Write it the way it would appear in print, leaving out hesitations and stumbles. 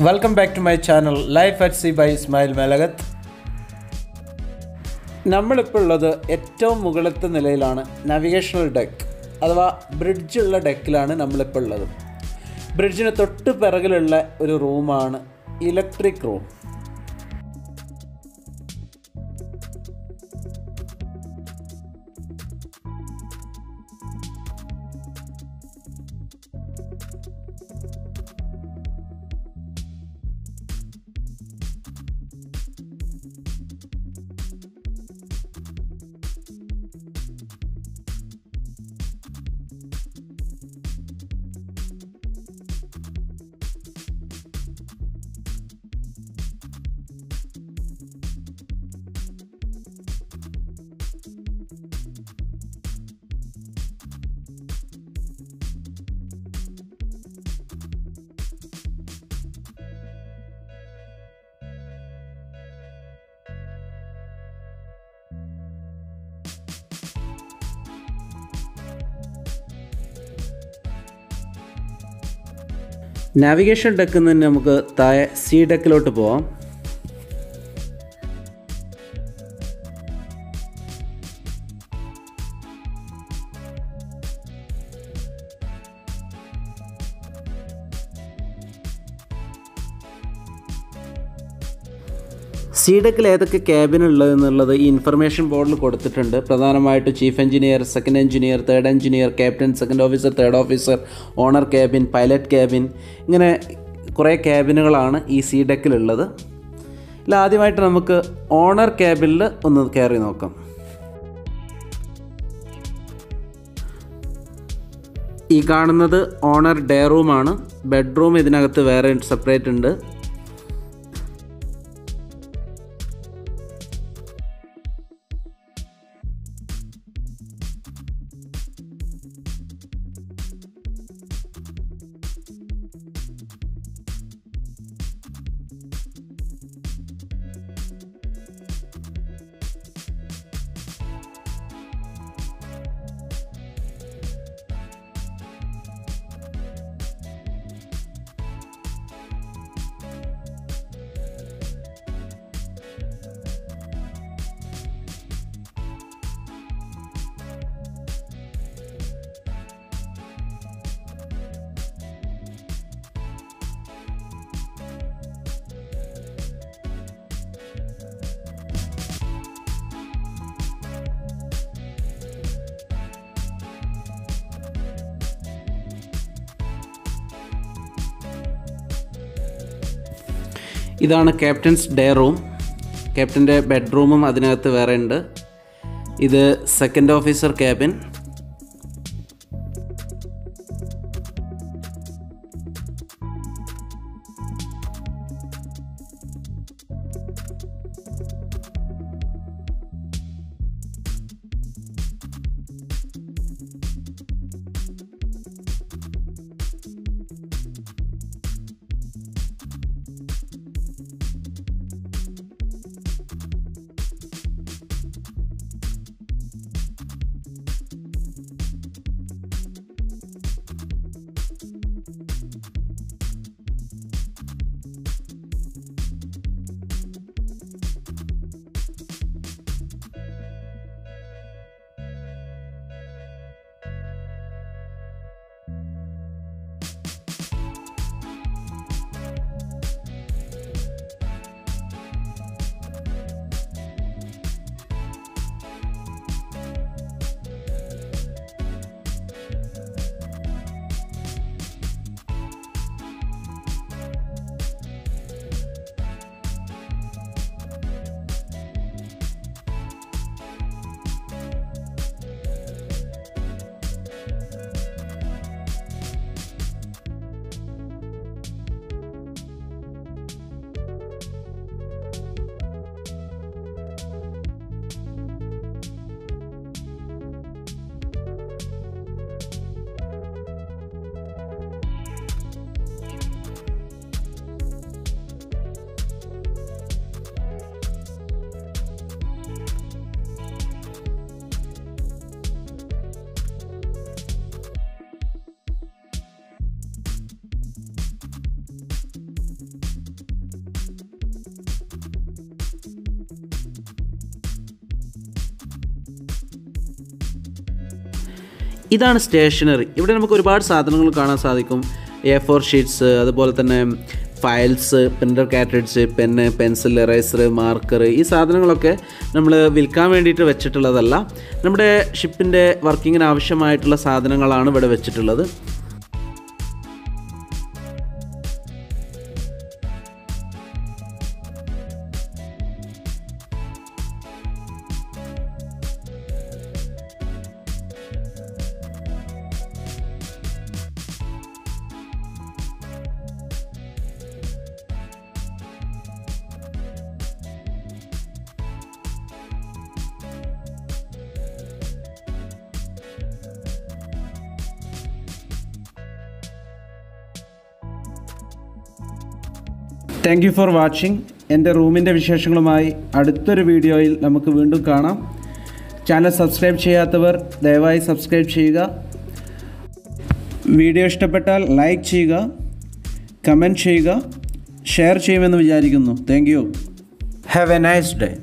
Welcome back to my channel Life at Sea by Ismail Malagat. നമ്മളിപ്പോൾ ഉള്ളത് ഏറ്റവും മുകളിലത്തെ നിലയിലാണ്, നാവിഗേഷണൽ ഡെക്ക് അഥവാ ബ്രിഡ്ജുള്ള ഡെക്കിലാണ് നമ്മളിപ്പോൾ ഉള്ളത്. ബ്രിഡ്ജിന് തൊട്ട് പിറകിലുള്ള ഒരു റൂമാണ് ഇലക്ട്രിക് റൂം. നാവിഗേഷൻ ഡെക്കിൽ നിന്ന് നമുക്ക് താഴെ സി ഡെക്കിലോട്ട് പോവാം. സി ഡെക്കിൽ ഏതൊക്കെ ക്യാബിൻ ഉള്ളതെന്നുള്ളത് ഈ ഇൻഫർമേഷൻ ബോർഡിൽ കൊടുത്തിട്ടുണ്ട്. പ്രധാനമായിട്ടും chief engineer, second engineer, third engineer, captain, second officer, third officer, owner cabin, pilot cabin, ഇങ്ങനെ കുറേ ക്യാബിനുകളാണ് ഈ സി ഡെക്കിലുള്ളത്. ഇതിൽ ആദ്യമായിട്ട് നമുക്ക് ഓണർ ക്യാബിനിൽ ഒന്ന് കയറി നോക്കാം. ഈ കാണുന്നത് ഓണർ ഡേ റൂമാണ്. ബെഡ്റൂം ഇതിനകത്ത് വേറെ സെപ്പറേറ്റ് ഉണ്ട്. ഇതാണ് ക്യാപ്റ്റൻസ് ഡേ റൂം. ക്യാപ്റ്റൻ്റെ ബെഡ്റൂമും അതിനകത്ത് വേറെ ഉണ്ട്. ഇത് സെക്കൻഡ് ഓഫീസർ ക്യാബിൻ. ഇതാണ് സ്റ്റേഷനറി. ഇവിടെ നമുക്ക് ഒരുപാട് സാധനങ്ങൾ കാണാൻ സാധിക്കും. A4 ഷീറ്റ്സ്, അതുപോലെ തന്നെ files, printer cartridge, pen, pencil, eraser, marker. ഈ സാധനങ്ങളൊക്കെ നമ്മൾ വിൽക്കാൻ വേണ്ടിയിട്ട് വെച്ചിട്ടുള്ളതല്ല. നമ്മുടെ ഷിപ്പിൻ്റെ വർക്കിങ്ങിന് ആവശ്യമായിട്ടുള്ള സാധനങ്ങളാണ് ഇവിടെ വെച്ചിട്ടുള്ളത്. Thank you for watching. എൻ്റെ റൂമിൻ്റെ വിശേഷങ്ങളുമായി അടുത്തൊരു വീഡിയോയിൽ നമുക്ക് വീണ്ടും കാണാം. ചാനൽ സബ്സ്ക്രൈബ് ചെയ്യാത്തവർ ദയവായി സബ്സ്ക്രൈബ് ചെയ്യുക. വീഡിയോ ഇഷ്ടപ്പെട്ടാൽ ലൈക്ക് ചെയ്യുക, കമൻറ്റ് ചെയ്യുക, ഷെയർ ചെയ്യുമെന്ന് വിചാരിക്കുന്നു. Thank you. Have a nice day.